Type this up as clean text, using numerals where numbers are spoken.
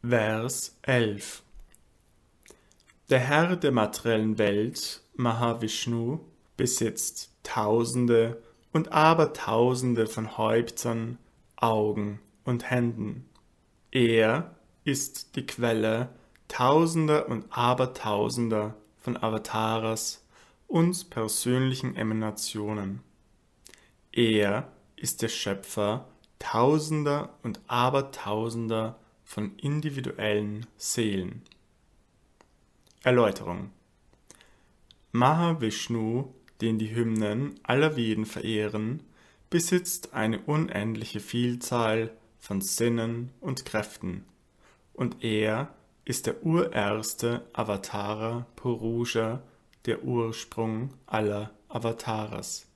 Vers 11. Der Herr der materiellen Welt, Mahavishnu, besitzt Tausende und Abertausende von Häuptern, Augen und Händen. Er ist die Quelle Tausender und Abertausender von Avataras und persönlichen Emanationen. Er ist der Schöpfer Tausender und Abertausender von individuellen Seelen. Erläuterung: Mahavishnu, den die Hymnen aller Veden verehren, besitzt eine unendliche Vielzahl von Sinnen und Kräften, und er ist der urerste Avatara Purusha, der Ursprung aller Avataras.